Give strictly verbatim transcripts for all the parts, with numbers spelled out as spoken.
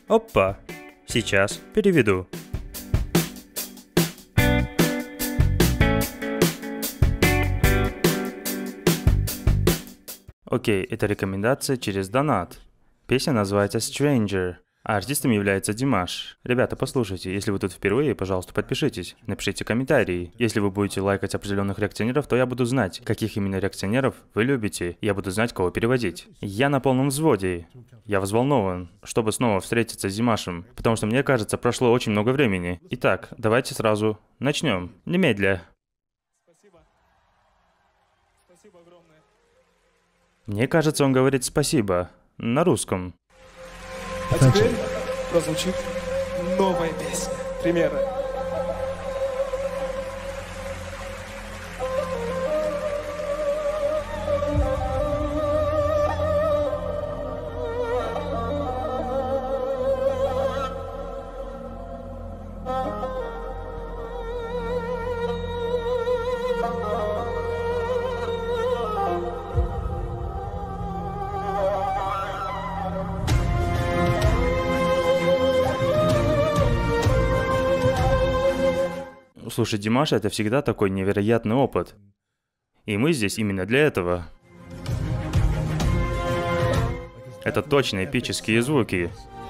Опа! Сейчас переведу. Окей, это рекомендация через донат. Песня называется Stranger, а артистом является Димаш. Ребята, послушайте, если вы тут впервые, пожалуйста, подпишитесь, напишите комментарии. Если вы будете лайкать определенных реакционеров, то я буду знать, каких именно реакционеров вы любите. Я буду знать, кого переводить. Я на полном взводе. Я взволнован, чтобы снова встретиться с Димашем, потому что, мне кажется, прошло очень много времени. Итак, давайте сразу начнем. Немедля. Мне кажется, он говорит «спасибо» на русском. А теперь прозвучит новая песня. Примеры. Слушать Димаша — это всегда такой невероятный опыт. И мы здесь именно для этого. Это точно эпические звуки.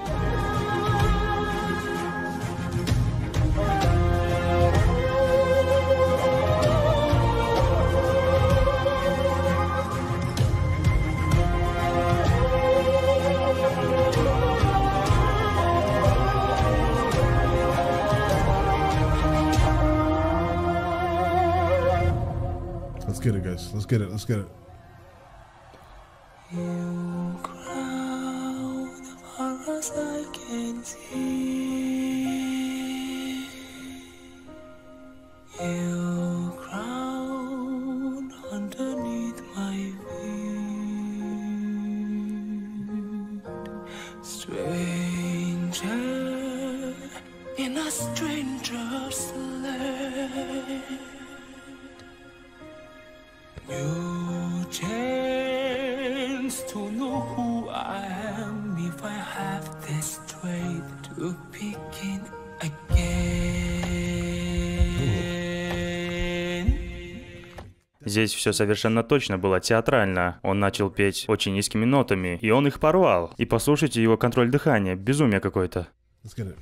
Let's get it, guys. Let's get it. Let's get it. You crown the flowers I can see. You crown underneath my feet. Stranger in a stranger's land. You chance to know who I am if I have the strength to begin again. Здесь все совершенно точно было театрально. Он начал петь очень низкими нотами, и он их порвал. И послушайте его контроль дыхания, безумие какое-то. Let's get it.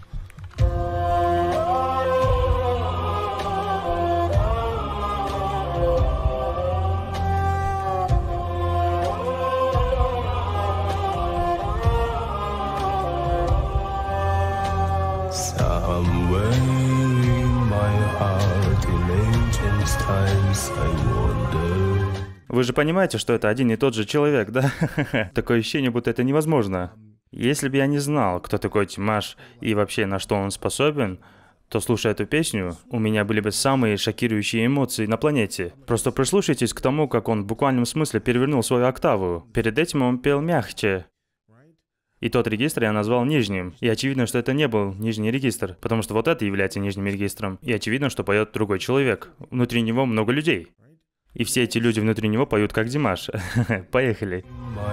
Somewhere in my heart, in ancient times, I wonder. Вы же понимаете, что это один и тот же человек, да? Такое ощущение, будто это невозможно. Если бы я не знал, кто такой Димаш и вообще на что он способен, то, слушая эту песню, у меня были бы самые шокирующие эмоции на планете. Просто прислушайтесь к тому, как он в буквальном смысле перевернул свою октаву. Перед этим он пел мягче. И тот регистр я назвал нижним. И очевидно, что это не был нижний регистр, потому что вот это является нижним регистром. И очевидно, что поет другой человек. Внутри него много людей. И все эти люди внутри него поют как Димаш. Поехали.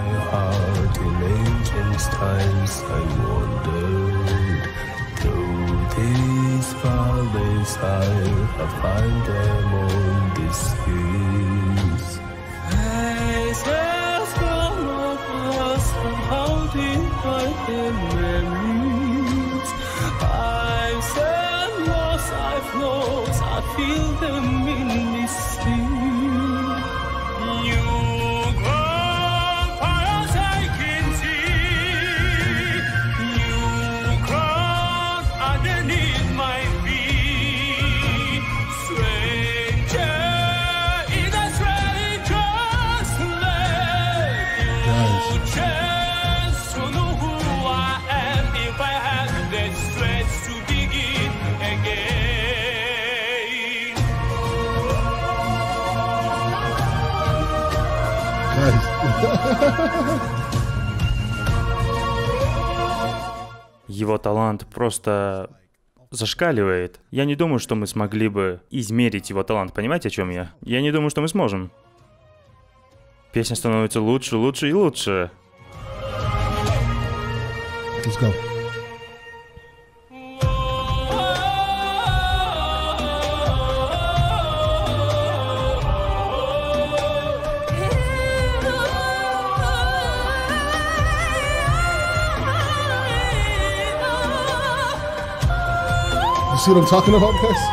I've lost, I feel them in me sleep. You come, as I can see. You come underneath my feet. Stranger in a stranger's land. You chance to know who I am if I had the strength to begin again. Его талант просто зашкаливает. Я не думаю, что мы смогли бы измерить его талант. Понимаете, о чем я? Я не думаю, что мы сможем. Песня становится лучше, лучше и лучше. Let's go. You see what I'm talking about, guys?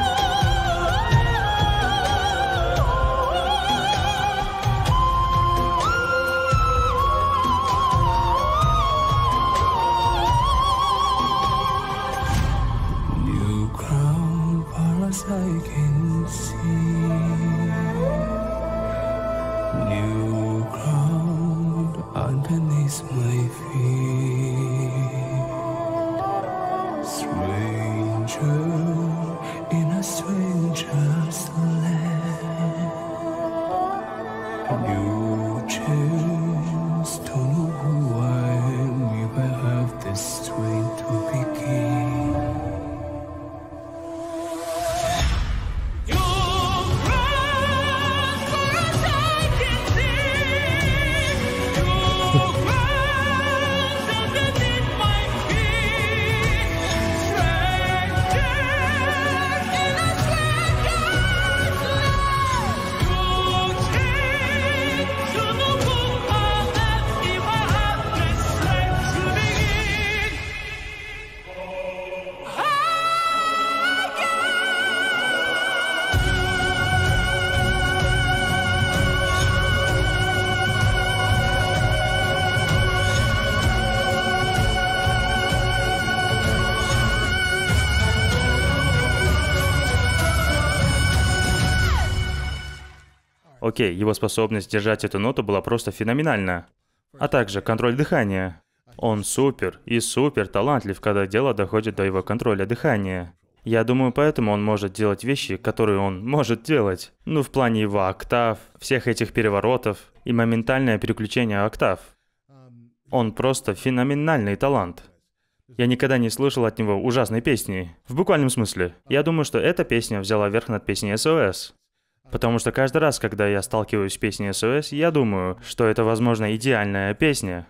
New crown far as I can see. New ground underneath my feet. Stranger in a stranger's land. New chance to know who I am if I have the strength to begin. Окей, его способность держать эту ноту была просто феноменальна. А также контроль дыхания. Он супер и супер талантлив, когда дело доходит до его контроля дыхания. Я думаю, поэтому он может делать вещи, которые он может делать. Ну, в плане его октав, всех этих переворотов и моментальное переключение октав. Он просто феноменальный талант. Я никогда не слышал от него ужасной песни. В буквальном смысле. Я думаю, что эта песня взяла верх над песней эс о эс. Потому что каждый раз, когда я сталкиваюсь с песней эс о эс, я думаю, что это, возможно, идеальная песня.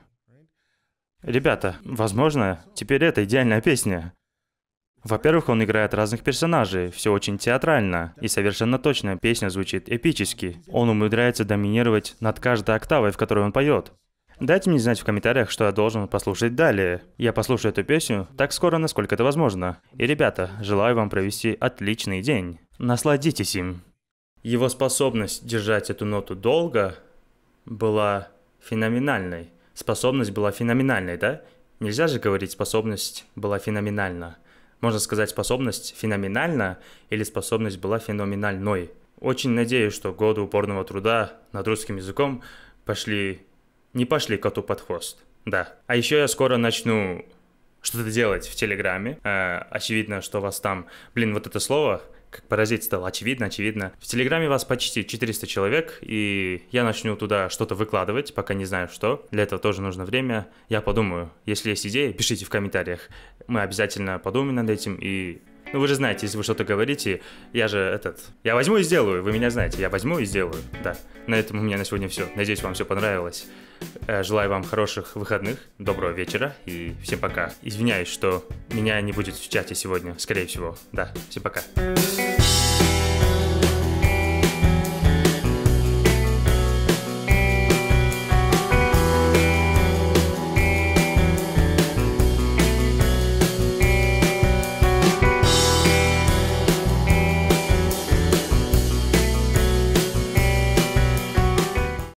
Ребята, возможно, теперь это идеальная песня. Во-первых, он играет разных персонажей, все очень театрально, и совершенно точно песня звучит эпически. Он умудряется доминировать над каждой октавой, в которой он поет. Дайте мне знать в комментариях, что я должен послушать далее. Я послушаю эту песню так скоро, насколько это возможно. И, ребята, желаю вам провести отличный день. Насладитесь им. Его способность держать эту ноту долго была феноменальной. Способность была феноменальной, да? Нельзя же говорить, способность была феноменальна. Можно сказать, способность феноменальна или способность была феноменальной. Очень надеюсь, что годы упорного труда над русским языком пошли... не пошли коту под хвост. Да. А еще я скоро начну что-то делать в Телеграме. Э, очевидно, что у вас там... Блин, вот это слово... Как паразит стал, очевидно, очевидно. В Телеграме вас почти четыреста человек, и я начну туда что-то выкладывать, пока не знаю что. Для этого тоже нужно время. Я подумаю. Если есть идеи, пишите в комментариях. Мы обязательно подумаем над этим, и... Ну, вы же знаете, если вы что-то говорите, я же этот... Я возьму и сделаю, вы меня знаете, я возьму и сделаю, да. На этом у меня на сегодня все. Надеюсь, вам все понравилось. Желаю вам хороших выходных, доброго вечера, и всем пока. Извиняюсь, что меня не будет в чате сегодня, скорее всего. Да, всем пока.